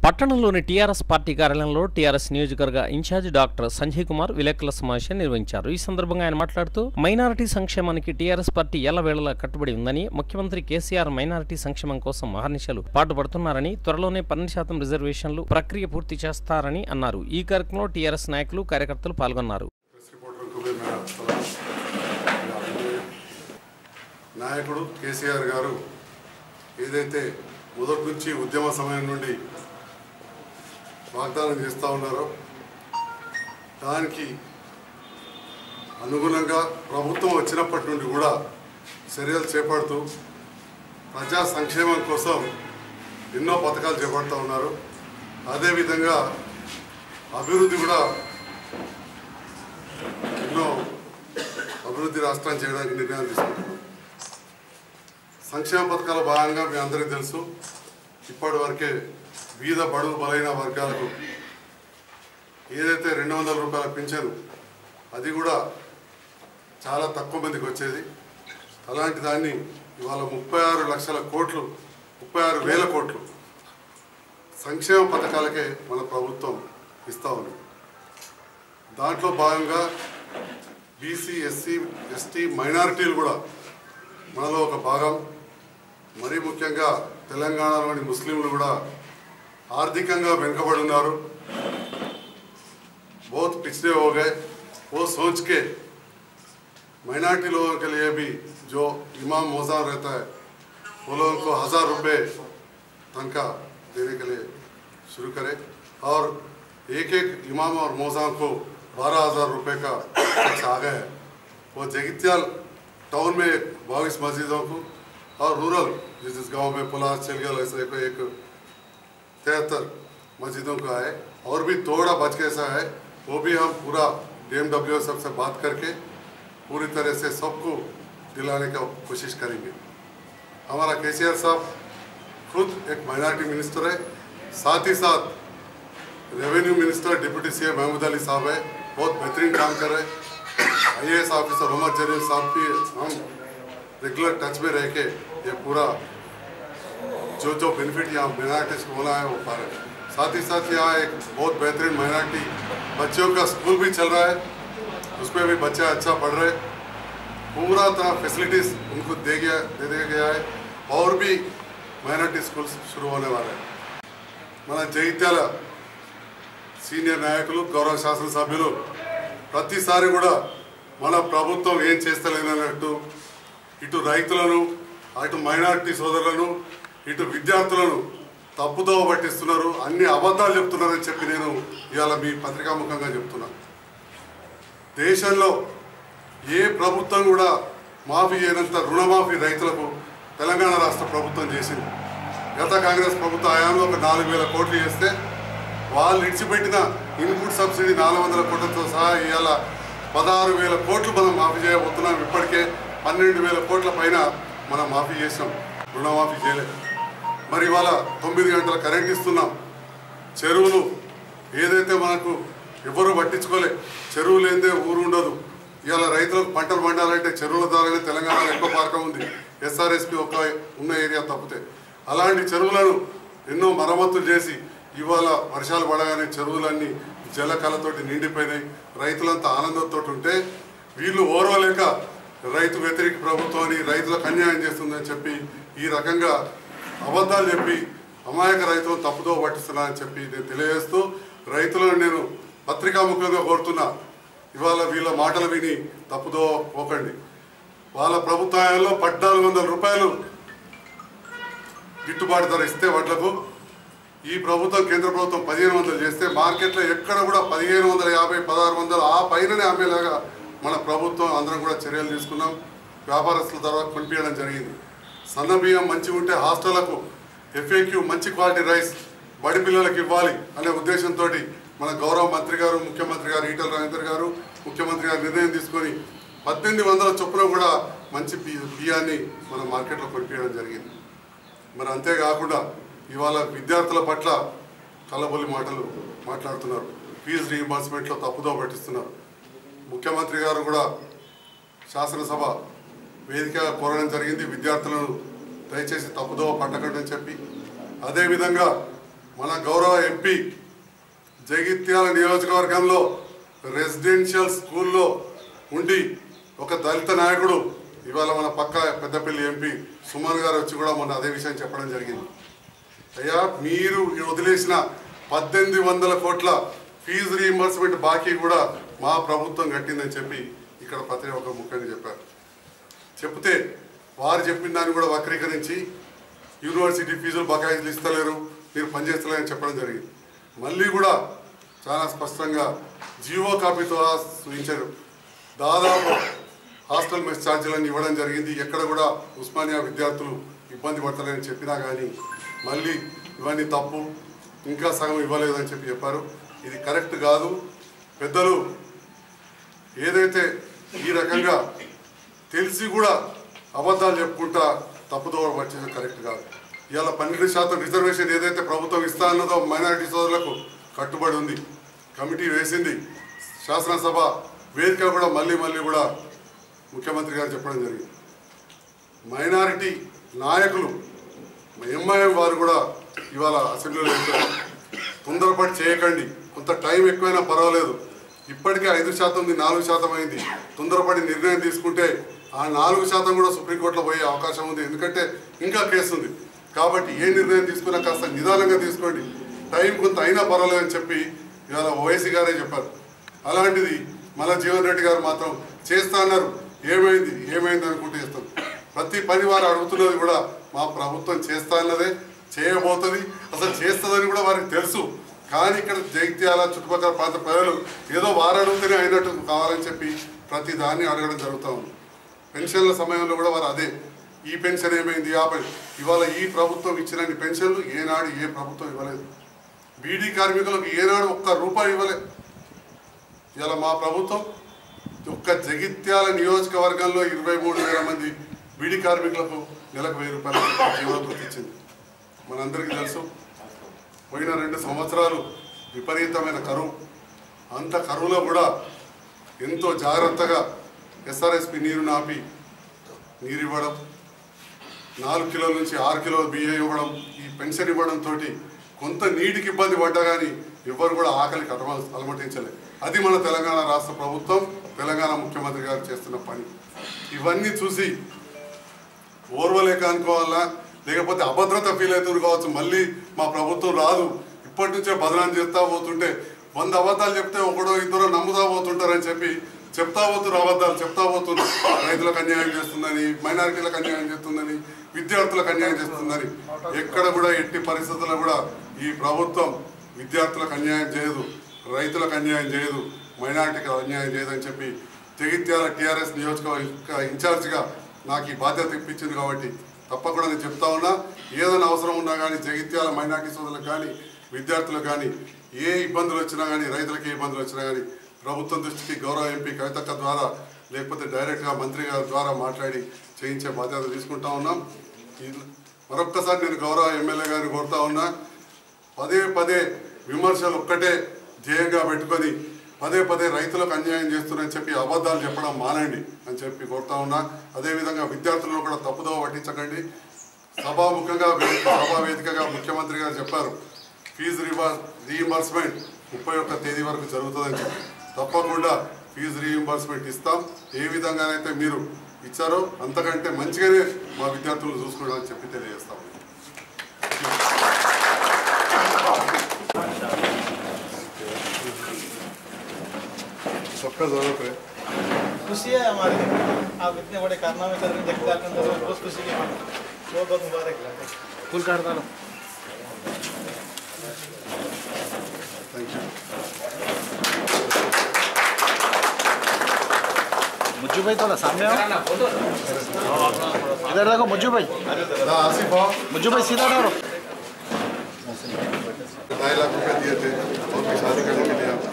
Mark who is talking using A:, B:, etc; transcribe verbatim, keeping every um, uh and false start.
A: పట్టణంలోని TRS party కార్యాలయంలో TRS నియోజకవర్గ ఇన్ఛార్జ్ డాక్టర్ సంజయ్ కుమార్ విలేకరుల సమావేశం నిర్వహించారు. ఈ సందర్భంగా ఆయన మాట్లాడుతూ మైనారిటీ సంక్షేమానికి టీఆర్ఎస్ పార్టీ ఎల్లవేళలా కట్టుబడి ఉందని, ముఖ్యమంత్రి కేసీఆర్ మైనారిటీ సంక్షేమం కోసం అహర్నిశలు పాటుపడుతున్నారని, త్వరలోనే పన్నెండు శాతం రిజర్వేషన్లు ప్రక్రియ పూర్తి చేస్తారని అన్నారు. ఈ కార్యక్రమంలో టీఆర్ఎస్ నాయకులు, కార్యకర్తలు పాల్గొన్నారు.
B: నాయకుడు కేసీఆర్ గారు ఏదైతే మొదటి నుంచి ఉద్యమ సమయం నుండి వాగ్దానం చేస్తూ ఉన్నారో దానికి అనుగుణంగా ప్రభుత్వం వచ్చినప్పటి నుండి కూడా చర్యలు చేపడుతూ ప్రజా సంక్షేమం కోసం ఎన్నో పథకాలు చేపడుతూ ఉన్నారు. అదేవిధంగా అభివృద్ధి కూడా ఎన్నో అభివృద్ధి రాష్ట్రాన్ని చేయడానికి నిర్ణయం తీసుకుంటున్నాం. సంక్షేమ పథకాల భాగంగా మీ అందరికీ తెలుసు, ఇప్పటి వరకే బీద బడుగు బలైన వర్గాలకు ఏదైతే రెండు వందల రూపాయల పింఛను అది కూడా చాలా తక్కువ మందికి వచ్చేది. అలాంటి దాన్ని ఇవాళ ముప్పై ఆరు లక్షల కోట్లు ముప్పై ఆరు వేల కోట్లు సంక్షేమ పథకాలకే మన ప్రభుత్వం ఇస్తూ ఉంది. దాంట్లో భాగంగా బీసీ, ఎస్సీ, ఎస్టీ, మైనారిటీలు కూడా మనలో ఒక భాగం. మరీ ముఖ్యంగా తెలంగాణలోని ముస్లింలు కూడా ఆర్థికంగా వెనుకబడి ఉన్నారు. बहुत पिछड़े हो गए. वो सोच के माइनॉरिटी लोगों के लिए भी जो इमाम मौज़ान रहता है वो लोगों को हज़ार रुपये तनख्वाह देने के लिए शुरू करे और एक एक इमाम और मौज़ान को बारह हज़ार रुपये का टैक्स आ गया है. वो जगित्याल टाउन में बाईस मस्जिदों को और रूरल जिस जिस गाँव में पुलास चल गया ऐसे को एक तिहत्तर मस्जिदों को आए और भी थोड़ा बच कैसा है वो भी हम पूरा डी एम डब्ल्यू सब से बात करके पूरी तरह से सबको दिलाने का कोशिश करेंगे. हमारा केसीआर साहब खुद एक माइनॉरिटी मिनिस्टर है, साथ ही साथ revenue minister deputy C M Mahmood Ali साहब है, बहुत बेहतरीन काम कर रहे हैं. I A S officer Umar Jalil साहब भी हम रेगुलर टच में रह के ये पूरा जो जो बेनिफिट यहाँ माइनॉरिटीज़ को होना है वो पा रहे हैं. साथ ही साथ यहाँ एक बहुत बेहतरीन माइनॉरिटी बच्चों का स्कूल भी चल रहा है, उसमें भी बच्चे अच्छा पढ़ रहे. पूरा तरह फैसिलिटीज़ उनको दे गया दे दिया गया है और भी माइनॉरिटी स्कूल शुरू होने वाले हैं. మన జగిత్యాల సీనియర్ నాయకులు, గౌరవ శాసనసభ్యులు ప్రతిసారి కూడా మన ప్రభుత్వం ఏం చేస్తలేదన్నట్టు ఇటు రైతులను, అటు మైనారిటీ సోదరులను, ఇటు విద్యార్థులను తప్పుదోవ పట్టిస్తున్నారు, అన్ని అబద్ధాలు చెప్తున్నారని చెప్పి నేను ఇవాళ మీ పత్రికాముఖంగా చెప్తున్నాను. దేశంలో ఏ ప్రభుత్వం కూడా మాఫీ చేయనంత రుణమాఫీ రైతులకు తెలంగాణ రాష్ట్ర ప్రభుత్వం చేసింది. గత కాంగ్రెస్ ప్రభుత్వ హయాంలో ఒక నాలుగు వేల కోట్లు చేస్తే వాళ్ళు ఇచ్చిపెట్టిన ఇన్పుట్ సబ్సిడీ నాలుగు వందల కోట్లతో సహా ఇవాళ పదహారు వేల కోట్లు మనం మాఫీ చేయబోతున్నాం. ఇప్పటికే పన్నెండు వేల కోట్ల పైన మనం మాఫీ చేసాం, రుణమాఫీ చేయలేదు. మరి ఇవాళ తొమ్మిది గంటల కరెంట్ ఇస్తున్నాం. చెరువులు ఏదైతే మనకు ఎవరు పట్టించుకోలే, చెరువు లేదే ఊరు ఉండదు. ఇవాళ రైతులకు పంటలు పండాలంటే చెరువుల ద్వారానే తెలంగాణలో ఎక్కువ పార్కం ఉంది, ఎస్ఆర్ఎస్పి ఒక ఉన్న ఏరియా తప్పితే. అలాంటి చెరువులను ఎన్నో మరమ్మతులు చేసి ఇవాళ వర్షాలు పడగానే చెరువులన్నీ జలకళతోటి నిండిపోయినాయి. రైతులంతా ఆనందంతో ఉంటే వీళ్ళు ఓర్వలేక రైతు వ్యతిరేక ప్రభుత్వం అని, రైతులకు అన్యాయం చేస్తుందని చెప్పి ఈ రకంగా అబద్ధాలు చెప్పి అమాయక రైతులను తప్పుదో పట్టిస్తున్నా అని చెప్పి నేను తెలియజేస్తూ రైతులను నేను పత్రికాముఖంగా కోరుతున్నా, ఇవాళ వీళ్ళ మాటలు విని తప్పుదో పోకండి. వాళ్ళ ప్రభుత్వంలో పద్నాలుగు వందల రూపాయలు గిట్టుబాటు ధర ఇస్తే వడ్లకు, ఈ ప్రభుత్వం కేంద్ర ప్రభుత్వం పదిహేను వందలు చేస్తే మార్కెట్లో ఎక్కడ కూడా పదిహేను వందల యాభై పదహారు వందలు ఆ పైననే అమ్మేలాగా మన ప్రభుత్వం అందరం కూడా చర్యలు తీసుకున్నాం. వ్యాపారస్తుల ద్వారా కొనిపించడం జరిగింది. సన్న బియ్యం మంచిగా ఉంటే హాస్టళ్లకు ఎఫ్ఏక్యూ మంచి క్వాలిటీ రైస్ బడి పిల్లలకు ఇవ్వాలి అనే ఉద్దేశంతో మన గౌరవ మంత్రి గారు, ముఖ్యమంత్రి గారు ఈటల రాజేందర్ గారు ముఖ్యమంత్రి గారు నిర్ణయం తీసుకొని పద్దెనిమిది వందల చొప్పున కూడా మంచి బియ్యాన్ని మన మార్కెట్లో కొనిపించడం జరిగింది. మరి అంతేకాకుండా ఇవాళ విద్యార్థుల పట్ల కల్లబొల్లి మాటలు మాట్లాడుతున్నారు, ఫీజు రీయింబర్స్మెంట్లో తప్పుదో పట్టిస్తున్నారు. ముఖ్యమంత్రి గారు కూడా శాసనసభ వేదిక కోరడం జరిగింది, విద్యార్థులను దయచేసి తప్పుదోవ పట్టకండి అని చెప్పి. అదేవిధంగా మన గౌరవ ఎంపీ జగిత్యాల నియోజకవర్గంలో రెసిడెన్షియల్ స్కూల్లో ఉండి ఒక దళిత నాయకుడు ఇవాళ మన పక్క పెద్దపల్లి ఎంపీ సుమన్ గారు వచ్చి కూడా మొన్న అదే విషయం చెప్పడం జరిగింది. అయ్యా మీరు వదిలేసిన పద్దెనిమిది వందల కోట్ల ఫీజు రీయింబర్స్మెంట్ బాకీ కూడా మా ప్రభుత్వం కట్టిందని చెప్పి ఇక్కడ ప్రతి ఒక్క ముఖ్యంగా చెప్పారు. చెప్తే వారు చెప్పిన దాన్ని కూడా వక్రీకరించి యూనివర్సిటీ ఫీజులు బకాయిలు ఇస్తలేరు, మీరు పనిచేస్తలేరని చెప్పడం జరిగింది. మళ్ళీ కూడా చాలా స్పష్టంగా జీవో కాపీతో సూచించారు. దాదాపు హాస్టల్ మెస్ ఛార్జీలను ఇవ్వడం జరిగింది. ఎక్కడ కూడా ఉస్మానియా విద్యార్థులు ఇబ్బంది పడతారని చెప్పినా కానీ మళ్ళీ ఇవన్నీ తప్పు, ఇంకా సగం ఇవ్వలేదని చెప్పి చెప్పారు. ఇది కరెక్ట్ కాదు. పెద్దలు ఏదైతే ఈ రకంగా తెలిసి కూడా అబద్ధాలు చెప్పుకుంటా తప్పుదోవ పట్టించడం కరెక్ట్ కాదు. ఇవాళ పన్నెండు శాతం రిజర్వేషన్ ఏదైతే ప్రభుత్వం ఇస్తా అన్నదో మైనారిటీ సోదరులకు కట్టుబడి ఉంది. కమిటీ వేసింది. శాసనసభ వేదిక కూడా మళ్ళీ మళ్ళీ కూడా ముఖ్యమంత్రి గారు చెప్పడం జరిగింది. మైనారిటీ నాయకులు ఎంఐఎం వారు కూడా ఇవాళ అసెంబ్లీలో చెప్పారు, తొందరపాటు చేయకండి, కొంత టైం ఎక్కువైనా పర్వాలేదు, ఇప్పటికే ఐదు శాతం నాలుగు శాతం అయింది, తొందరపడి నిర్ణయం తీసుకుంటే ఆ నాలుగు శాతం కూడా సుప్రీంకోర్టులో పోయే అవకాశం ఉంది, ఎందుకంటే ఇంకా కేసు ఉంది. కాబట్టి ఏ నిర్ణయం తీసుకున్నా కాస్త నిదానంగా తీసుకోండి, టైం కొంత అయినా పర్వాలేదని చెప్పి ఇవాళ ఓవైసీ గారే చెప్పారు. అలాంటిది మళ్ళా జీవన్ రెడ్డి గారు మాత్రం చేస్తా అన్నారు. ఏమైంది ఏమైంది అనుకుంటూ చేస్తాం. ప్రతి పని వారు అడుగుతున్నది కూడా మా ప్రభుత్వం చేస్తా అన్నదే, చేయబోతుంది, అసలు చేస్తుందని కూడా వారికి తెలుసు. కానీ ఇక్కడ జగిత్యాల చుట్టుపక్కల ప్రాంత ప్రజలు ఏదో వారు అడుగుతూనే అయినట్టు కావాలని చెప్పి ప్రతి దాన్ని అడగడం జరుగుతూ ఉంది. పెన్షన్ల సమయంలో కూడా వారు అదే, ఈ పెన్షన్ ఏమైంది, ఆ పెన్షన్ ఇవాళ ఈ ప్రభుత్వం ఇచ్చినన్ని పెన్షన్లు ఏనాడు ఏ ప్రభుత్వం ఇవ్వలేదు. బీడీ కార్మికులకు ఏనాడు ఒక్క రూపాయి ఇవ్వలేదు. ఇవాళ మా ప్రభుత్వం ఒక్క జగిత్యాల నియోజకవర్గంలో ఇరవై మూడు వేల మంది బీడీ కార్మికులకు నెలకు వెయ్యి రూపాయల జీవనోపాధి ఇచ్చింది. మనందరికీ తెలుసు, పోయిన రెండు సంవత్సరాలు విపరీతమైన కరువు. అంత కరువులో కూడా ఎంతో జాగ్రత్తగా ఎస్ఆర్ఎస్పి నీరు నాపి నీరు ఇవ్వడం, నాలుగు కిలోల నుంచి ఆరు కిలోల బియ్యం ఇవ్వడం, ఈ పెన్షన్ ఇవ్వడంతో కొంత నీటికి ఇబ్బంది పడ్డా కానీ ఎవరు కూడా ఆకలికి అటమ అలమటించలేదు. అది మన తెలంగాణ రాష్ట్ర ప్రభుత్వం, తెలంగాణ ముఖ్యమంత్రి గారు చేస్తున్న పని. ఇవన్నీ చూసి ఓర్వలేక అనుకోవాలా, లేకపోతే అభద్రత ఫీల్ అవుతుంది కావచ్చు, మళ్ళీ మా ప్రభుత్వం రాదు, ఇప్పటి నుంచే బదనాన్ని చేస్తూ పోతుంటే వంద అబద్ధాలు చెప్తే ఒకడో ఇద్దరు నమ్ముతా పోతుంటారని చెప్పి చెప్తా పోతున్నారు. అబద్ధాలు చెప్తా పోతున్నారు. రైతులకు అన్యాయం చేస్తుందని, మైనారిటీలకు అన్యాయం చేస్తుందని, విద్యార్థులకు అన్యాయం చేస్తుందని. ఎక్కడ కూడా ఎట్టి పరిస్థితుల్లో కూడా ఈ ప్రభుత్వం విద్యార్థులకు అన్యాయం చేయదు, రైతులకు అన్యాయం చేయదు, మైనారిటీకి అన్యాయం చేయదని చెప్పి జగిత్యాల టీఆర్ఎస్ నియోజకవర్గ ఇన్ఛార్జిగా నాకు ఈ బాధ్యత ఇప్పించింది. కాబట్టి తప్పకుండా నేను చెప్తా ఉన్నా, ఏదైనా అవసరం ఉన్నా కానీ జగిత్యాల మైనారిటీ సోదరులకు కానీ విద్యార్థులకు కానీ ఏ ఇబ్బందులు వచ్చినా కానీ, రైతులకు ఏ ఇబ్బందులు వచ్చినా కానీ ప్రభుత్వం దృష్టికి గౌరవ ఎంపీ కవితక్క ద్వారా లేకపోతే డైరెక్ట్గా మంత్రి గారి ద్వారా మాట్లాడి చేయించే బాధ్యత తీసుకుంటా ఉన్నాం. మరొక్కసారి నేను గౌరవ ఎమ్మెల్యే గారిని కోరుతా ఉన్నా, పదే పదే విమర్శలు ఒక్కటే ధ్యేయంగా పెట్టుకొని పదే పదే రైతులకు అన్యాయం చేస్తున్నారని చెప్పి అబద్ధాలు చెప్పడం మానండి అని చెప్పి కోరుతా ఉన్నా. అదేవిధంగా విద్యార్థులను కూడా తప్పుదోవ పట్టించకండి. సభాముఖంగా సభా వేదికగా ముఖ్యమంత్రి గారు చెప్పారు, ఫీజు రీయింబర్స్మెంట్ ముప్పై ఒక్క తేదీ వరకు జరుగుతుందని చెప్పి తప్పకుండా ఫీజు రీయింబర్స్మెంట్ ఇస్తాం. ఏ విధంగానైతే మీరు ఇచ్చారో అంతకంటే మంచిగానే మా విద్యార్థులు చూసుకుంటామని చెప్పి తెలియజేస్తాం. सबका जरूरत है,
C: खुशी है हमारी, आप इतने बड़े कारनामे कर रहे हैं जगत्याल के अंदर, बहुत खुशी की बात, बहुत बहुत मुबारक। फुल कर दो,
B: थैंक यू।
C: मुज्जू भाई थोड़ा सामने आओ, इधर देखो मुज्जू भाई,
B: आसिफ आओ,
C: मुज्जू भाई सीधा ठहरो।
B: ढाई लाख रुपए दिए थे और शादी करने के लिए